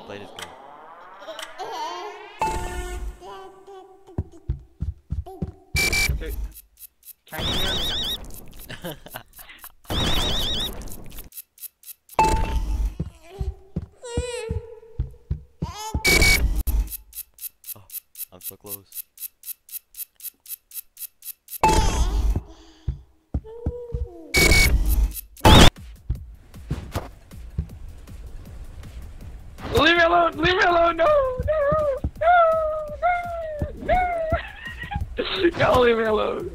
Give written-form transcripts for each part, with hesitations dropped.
can't play this game. Okay. Can you hear me now? Oh, I'm so close. Leave me alone! Leave me alone! No! No! No! No! No! Don't leave me alone!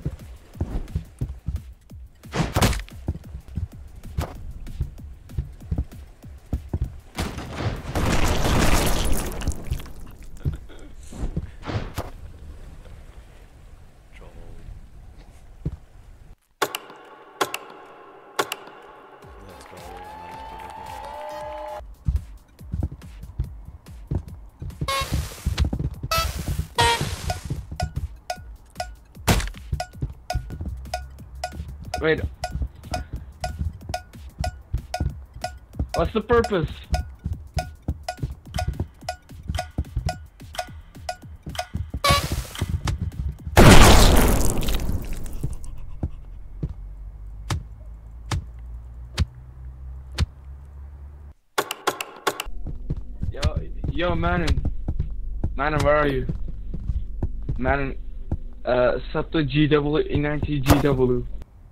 Wait. What's the purpose? Yo, Manon, where are you? Manon, sub to GW, inactive GW.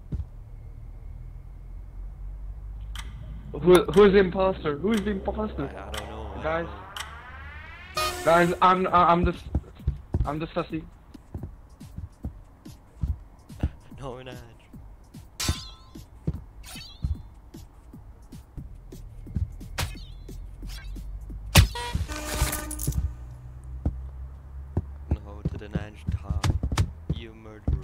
Who's the imposter? Who's the imposter? I don't know. Guys, I'm the sussy. No, we're not. No, to the Nige top. You murderer.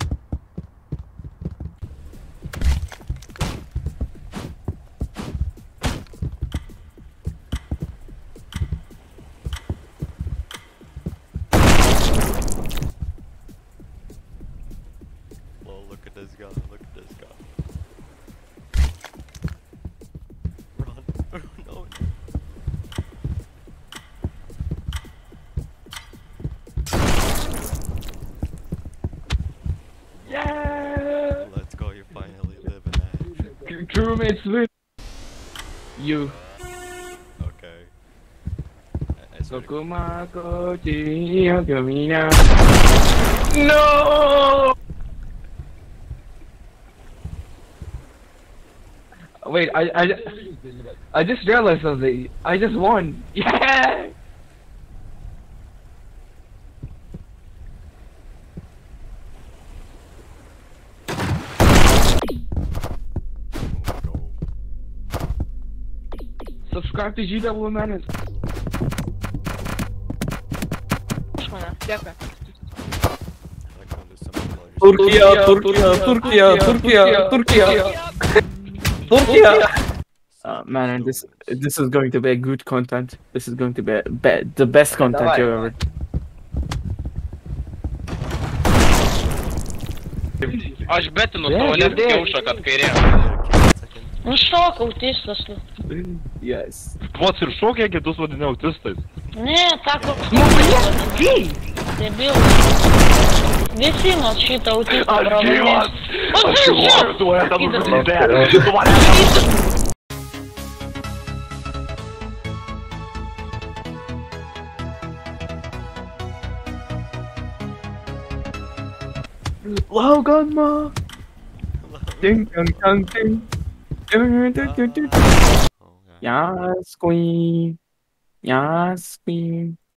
Look at this guy, look at this guy. Run. No, no. Yeah! Let's go, you finally live in that. Crewmates win. You. Okay. No! Wait, I just realized something. I just won. Yeah! Subscribe to GW Menace. Дякую. Turkey. Man, this is going to be a good content. This is going to be the best content you ever. Aš betinu savo neskaušą, kad kairė. Nu šok, autistas tu. Yes. Pats ir šokė, kitus vadinė autistais. Ne, tako. Debil. Visi mat šitą autistą pralaimės. Aš gyvas, tu esi nužudyti. Wow, Gunma! Ding, ding, ding, ding. Yes, queen. Yes, queen.